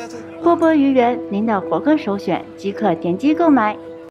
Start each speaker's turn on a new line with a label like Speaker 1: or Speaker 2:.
Speaker 1: 波波鱼圆，您的活客首选，即可点击购买。